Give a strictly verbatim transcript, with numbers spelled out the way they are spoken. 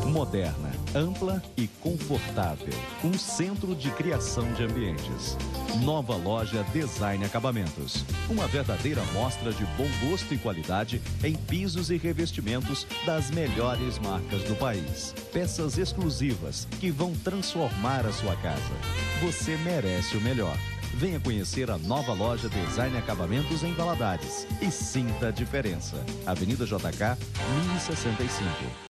Moderna, ampla e confortável. Um centro de criação de ambientes. Nova loja Design Acabamentos. Uma verdadeira mostra de bom gosto e qualidade em pisos e revestimentos das melhores marcas do país. Peças exclusivas que vão transformar a sua casa. Você merece o melhor. Venha conhecer a nova loja Design Acabamentos em Valadares e sinta a diferença. Avenida J K, mil e sessenta e cinco.